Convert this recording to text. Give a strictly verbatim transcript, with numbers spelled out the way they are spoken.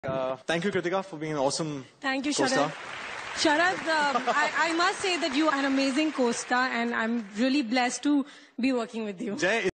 Uh, thank you, Kritika, for being an awesome Thank you, co-star. Sharad. Sharad, um, I, I must say that you are an amazing co-star, and I'm really blessed to be working with you. Jai